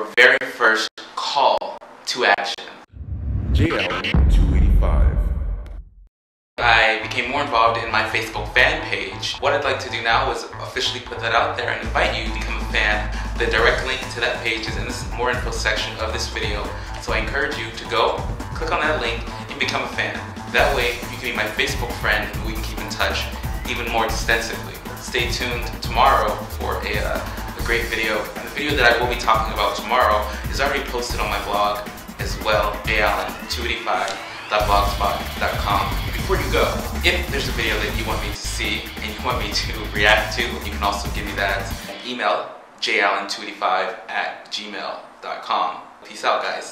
very first call to action. JAllen285. I became more involved in my Facebook fan page. What I'd like to do now is officially put that out there and invite you to become a fan. The direct link to that page is in the more info section of this video. So I encourage you to go, click on that link, and become a fan. That way you can be my Facebook friend and we can keep in touch even more extensively. Stay tuned tomorrow for a great video. And the video that I will be talking about tomorrow is already posted on my blog as well, jallen285.blogspot.com. Before you go, if there's a video that you want me to see and you want me to react to, you can also give me that email, jallen285@gmail.com. Peace out, guys.